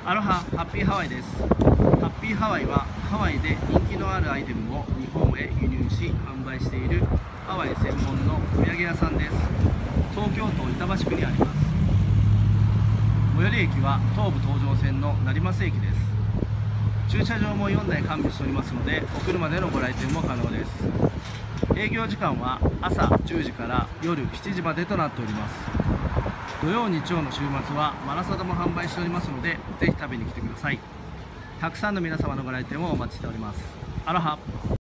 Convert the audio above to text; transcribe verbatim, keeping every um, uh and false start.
アロハハッピーハワイです。ハッピーハワイはハワイで人気のあるアイテムを日本へ輸入し販売しているハワイ専門のお土産屋さんです。東京都板橋区にあります。最寄り駅は東武東上線の成増駅です。駐車場もよんだい完備しておりますので、お車でのご来店も可能です。営業時間は朝じゅうじから夜しちじまでとなっております。土曜日曜の週末はマラサダも販売しておりますので、ぜひ食べに来てください。たくさんの皆様のご来店をお待ちしております。アロハ。